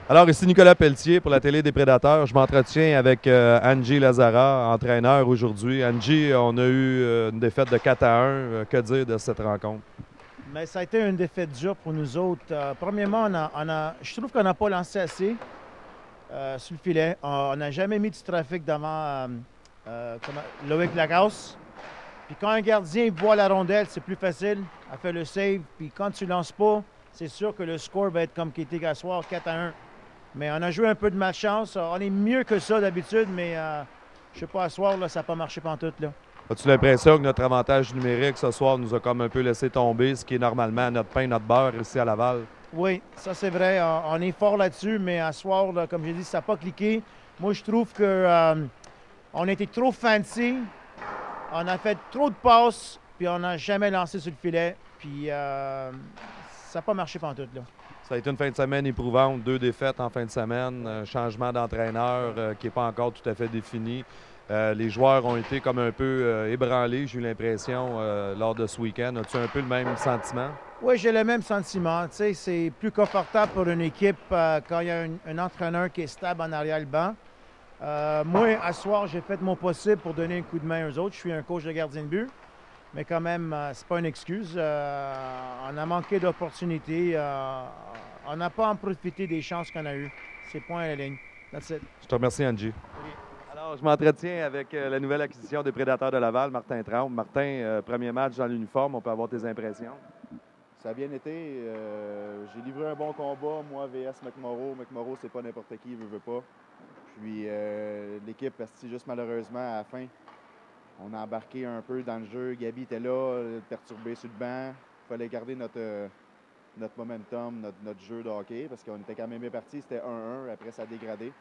Alors, ici Nicolas Pelletier pour la télé des Prédateurs. Je m'entretiens avec Angie Lazara, entraîneur aujourd'hui. Angie, on a eu une défaite de 4-1. Que dire de cette rencontre? Mais ça a été une défaite dure pour nous autres. Premièrement, je trouve qu'on n'a pas lancé assez sur le filet. On n'a jamais mis du trafic devant Loïc Lagasse. Puis quand un gardien voit la rondelle, c'est plus facile à faire le save. Puis quand tu ne lances pas, c'est sûr que le score va être comme qui était à soir, 4-1. Mais on a joué un peu de malchance. On est mieux que ça d'habitude, mais je sais pas, à soir, là, ça n'a pas marché pantoute, là. As-tu l'impression que notre avantage numérique ce soir nous a comme un peu laissé tomber, ce qui est normalement notre pain, notre beurre ici à Laval? Oui, ça c'est vrai. On est fort là-dessus, mais à soir, là, comme j'ai dit, ça n'a pas cliqué. Moi, je trouve que on a été trop fancy. On a fait trop de passes, puis on n'a jamais lancé sur le filet. Puis ça n'a pas marché pantoute, là. Ça a été une fin de semaine éprouvante, 2 défaites en fin de semaine, un changement d'entraîneur qui n'est pas encore tout à fait défini. Les joueurs ont été comme un peu ébranlés, j'ai eu l'impression, lors de ce week-end. As-tu un peu le même sentiment? Oui, j'ai le même sentiment. Tu sais, c'est plus confortable pour une équipe quand il y a un entraîneur qui est stable en arrière le banc. Moi, à ce soir, j'ai fait mon possible pour donner un coup de main aux autres. Je suis un coach de gardien de but. Mais quand même, c'est pas une excuse. On a manqué d'opportunités. On n'a pas en profité des chances qu'on a eues. C'est point à la ligne. That's it. Je te remercie, Angie. Oui. Alors, je m'entretiens avec la nouvelle acquisition des Prédateurs de Laval, Martin Tremble. Martin, premier match dans l'uniforme, on peut avoir tes impressions? Ça a bien été. J'ai livré un bon combat, moi, VS McMorrow. McMorrow, c'est pas n'importe qui, il veut pas. Puis l'équipe, juste malheureusement, à la fin, on a embarqué un peu dans le jeu. Gabi était là, perturbé sur le banc. Il fallait garder notre momentum, notre jeu de hockey, parce qu'on était quand même bien parti. C'était 1-1, après ça a dégradé.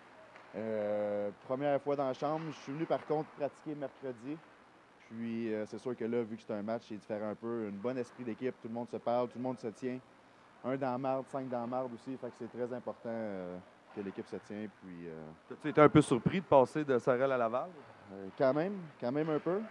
Première fois dans la chambre. Je suis venu par contre pratiquer mercredi. Puis c'est sûr que là, vu que c'est un match, c'est différent un peu. Un bon esprit d'équipe, tout le monde se parle, tout le monde se tient. Un dans la marde, 5 dans la marde aussi. Fait que c'est très important que l'équipe se tient. Puis, As-tu été un peu surpris de passer de Sorel à Laval? quand même un peu.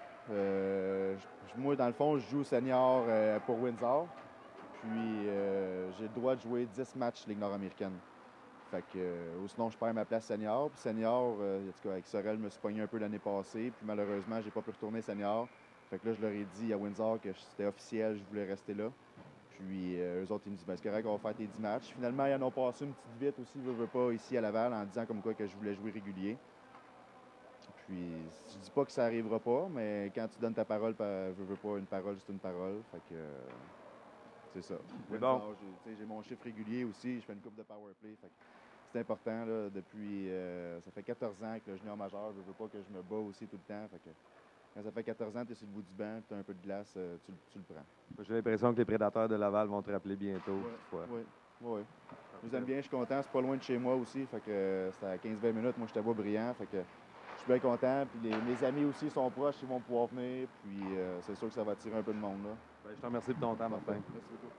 Moi, dans le fond, je joue senior pour Windsor. Puis j'ai le droit de jouer 10 matchs Ligue nord-américaine. Fait que, ou sinon, je perds ma place senior. Puis senior, en tout cas, avec Sorel, je me suis pogné un peu l'année passée. Puis malheureusement, j'ai pas pu retourner senior. Fait que là, je leur ai dit à Windsor que c'était officiel, je voulais rester là. Puis eux autres, ils me disent, ben, c'est correct, on va faire tes 10 matchs. Finalement, ils en ont passé une petite vite aussi, veux pas, ici à Laval, en disant comme quoi que je voulais jouer régulier. Puis je dis pas que ça arrivera pas, mais quand tu donnes ta parole, veux pas, une parole, c'est une parole. Fait que c'est ça. Bon. J'ai mon chiffre régulier aussi, je fais une coupe de power play. Fait que c'est important, là, depuis, ça fait 14 ans que le junior majeur, je veux pas que je me bats aussi tout le temps. Fait que quand ça fait 14 ans, tu es sur le bout du banc, tu as un peu de glace, tu le prends. J'ai l'impression que les Prédateurs de Laval vont te rappeler bientôt. Oui. Je vous aime bien, je suis content. C'est pas loin de chez moi aussi, fait que c'était à 15-20 minutes. Moi, j'étais pas brillant, fait que je suis bien content. Puis mes amis aussi sont proches, ils vont pouvoir venir. Puis c'est sûr que ça va attirer un peu de monde, là. Ben, je te remercie pour ton temps, Martin. Merci beaucoup.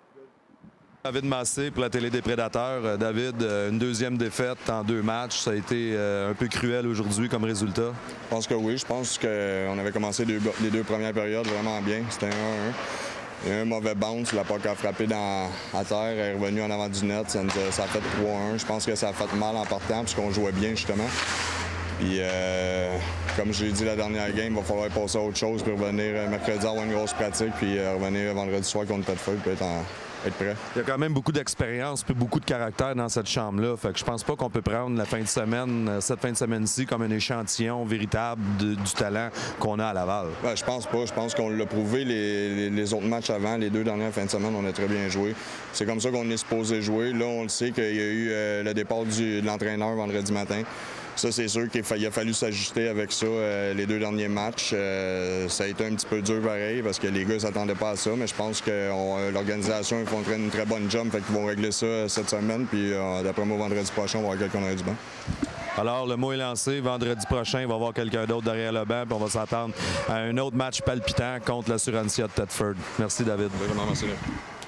David Massé pour la télé des Prédateurs. David, une deuxième défaite en 2 matchs. Ça a été un peu cruel aujourd'hui comme résultat. Je pense que oui. Je pense qu'on avait commencé les 2 premières périodes vraiment bien. C'était 1-1. Il y a eu un mauvais bounce. La puck a frappé à terre. Elle est revenue en avant du net. Ça a fait 3-1. Je pense que ça a fait mal en partant puisqu'on jouait bien, justement. Puis, comme je l'ai dit la dernière game, il va falloir passer à autre chose puis revenir mercredi avoir une grosse pratique puis revenir vendredi soir contre Thetford puis être prêt. Il y a quand même beaucoup d'expérience puis beaucoup de caractère dans cette chambre-là. Fait que je pense pas qu'on peut prendre la fin de semaine, cette fin de semaine-ci, comme un échantillon véritable du talent qu'on a à Laval. Ben, je pense pas. Je pense qu'on l'a prouvé les autres matchs avant. Les 2 dernières fins de semaine, on a très bien joué. C'est comme ça qu'on est supposé jouer. Là, on le sait qu'il y a eu le départ de l'entraîneur vendredi matin. Ça, c'est sûr qu'il a fallu s'ajuster avec ça les 2 derniers matchs. Ça a été un petit peu dur pareil parce que les gars ne s'attendaient pas à ça, mais je pense que l'organisation ils font une très bonne job, fait qu'ils vont régler ça cette semaine. Puis d'après moi, vendredi prochain, on va avoir quelqu'un dans du banc. Alors, le mot est lancé. Vendredi prochain, il va y avoir quelqu'un d'autre derrière le banc, puis on va s'attendre à un autre match palpitant contre l'Assurantia de Thetford. Merci, David. Vraiment, merci.